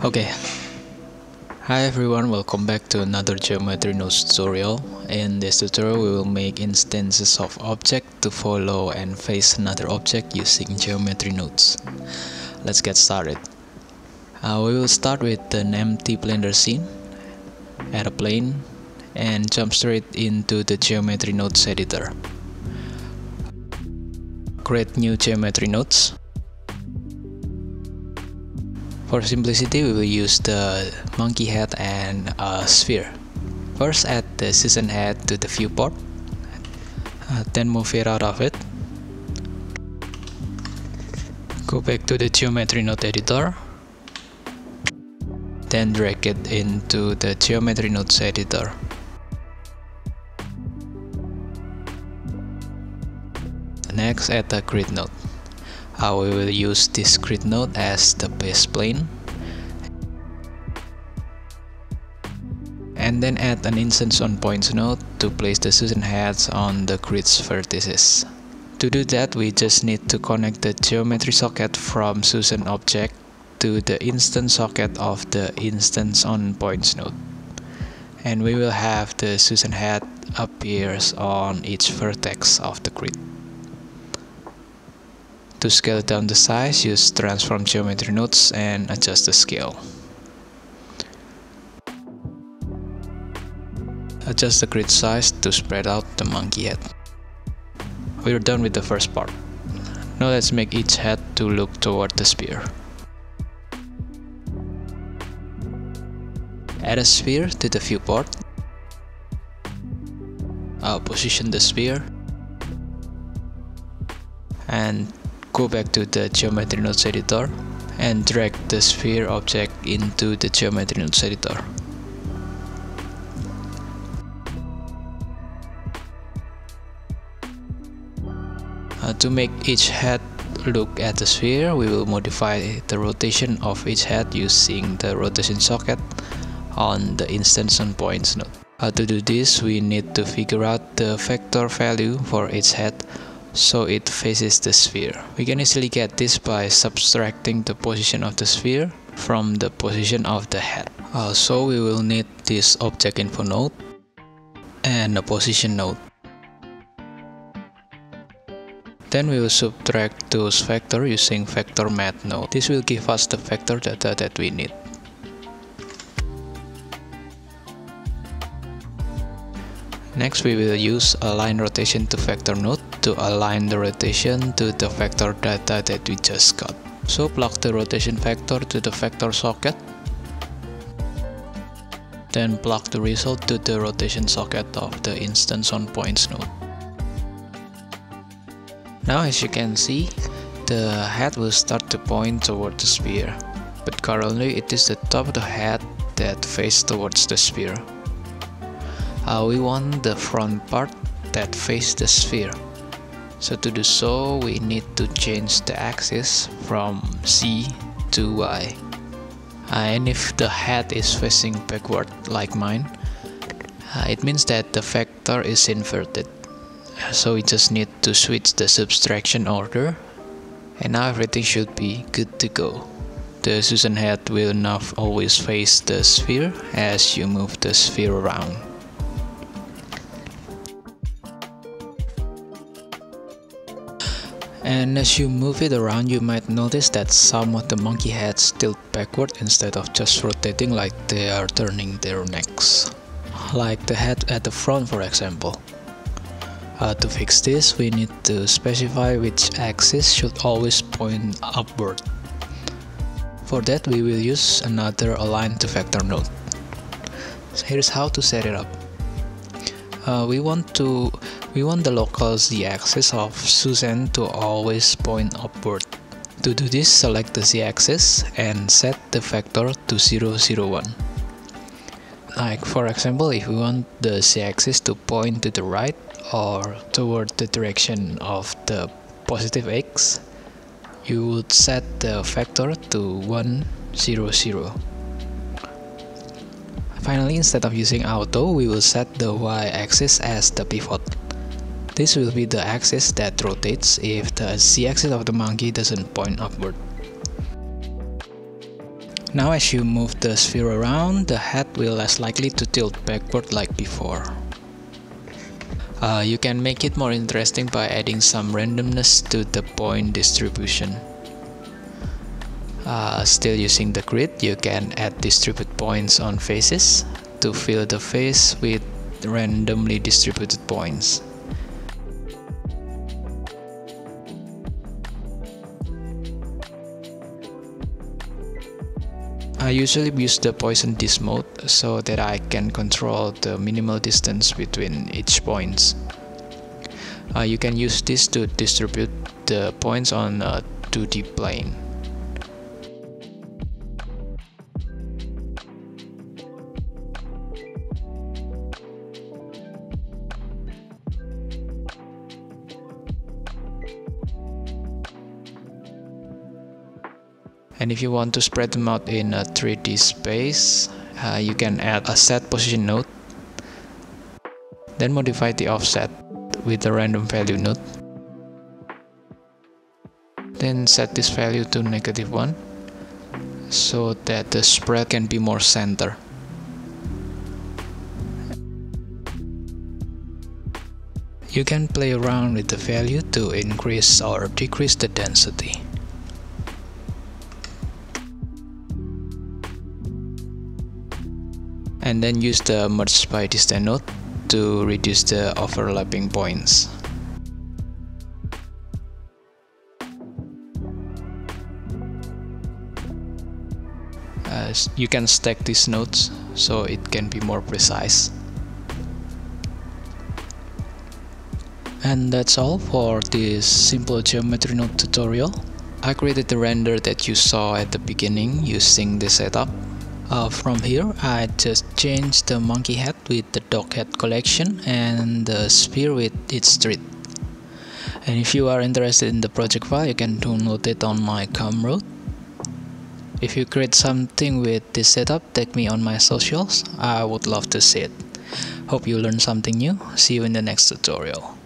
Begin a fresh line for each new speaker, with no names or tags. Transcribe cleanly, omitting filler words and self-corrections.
Okay, hi everyone, welcome back to another geometry nodes tutorial. In this tutorial we will make instances of object to follow and face another object using geometry nodes. Let's get started. We will start with an empty Blender scene, add a plane, and jump straight into the geometry nodes editor. Create new geometry nodes. For simplicity, we will use the monkey head and a sphere. First, add the Susan head to the viewport, then move it out of it. Go back to the geometry node editor, then drag it into the geometry nodes editor. Next, add a grid node. We will use this grid node as the base plane, and then add an instance on points node to place the Susan heads on the grid's vertices. To do that, we just need to connect the geometry socket from Susan object to the instance socket of the instance on points node, and we will have the Susan head appears on each vertex of the grid. To scale down the size, use transform geometry nodes and adjust the scale. Adjust the grid size to spread out the monkey head. We're done with the first part. Now let's make each head to look toward the sphere. Add a sphere to the viewport. Position the sphere and go back to the geometry nodes editor and drag the sphere object into the geometry nodes editor. To make each head look at the sphere, we will modify the rotation of each head using the rotation socket on the instance on points node. To do this, we need to figure out the vector value for each head so it faces the sphere. We can easily get this by subtracting the position of the sphere from the position of the head. So we will need this object info node and a position node. Then we will subtract those vectors using vector math node. This will give us the vector data that we need. Next, we will use align rotation to vector node to align the rotation to the vector data that we just got. So plug the rotation vector to the vector socket, then plug the result to the rotation socket of the instance on points node. Now as you can see, the head will start to point toward the sphere, but currently it is the top of the head that faces towards the sphere. We want the front part that faces the sphere. So to do so, we need to change the axis from Z to Y. And if the head is facing backward like mine, it means that the vector is inverted. So we just need to switch the subtraction order, and now everything should be good to go. The Susan head will not always face the sphere as you move the sphere around. And as you move it around, you might notice that some of the monkey heads tilt backward instead of just rotating like they are turning their necks. Like the head at the front, for example. To fix this, we need to specify which axis should always point upward. For that, we will use another align to vector node. So here's how to set it up. We want the local z-axis of Susan to always point upward. To do this, select the z-axis and set the vector to 0, 0, 1. Like for example, if we want the z-axis to point to the right or toward the direction of the positive x, you would set the vector to 1, 0, 0. Finally, instead of using auto, we will set the y-axis as the pivot. This will be the axis that rotates if the z-axis of the monkey doesn't point upward. Now as you move the sphere around, the head will less likely to tilt backward like before. You can make it more interesting by adding some randomness to the point distribution. Still using the grid, you can add distribute points on faces to fill the face with randomly distributed points. I usually use the Poisson Disk mode so that I can control the minimal distance between each points. You can use this to distribute the points on a 2D plane. And if you want to spread them out in a 3D space, you can add a set position node, then modify the offset with the random value node, then set this value to -1 so that the spread can be more center. You can play around with the value to increase or decrease the density. And then use the merge by distance node to reduce the overlapping points. You can stack these nodes so it can be more precise. And that's all for this simple geometry node tutorial. I created the render that you saw at the beginning using this setup. From here, I just changed the monkey head with the dog head collection and the sphere with its street. And if you are interested in the project file, you can download it on my Gumroad. If you create something with this setup, tag me on my socials. I would love to see it. Hope you learned something new. See you in the next tutorial.